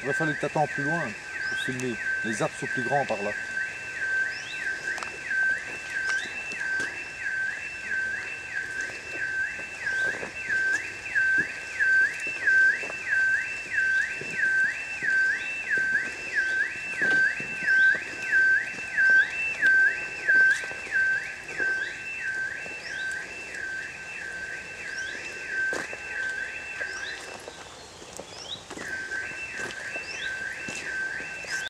Il aurait fallu que tu attends plus loin pour filmer. Les arbres sont plus grands par là.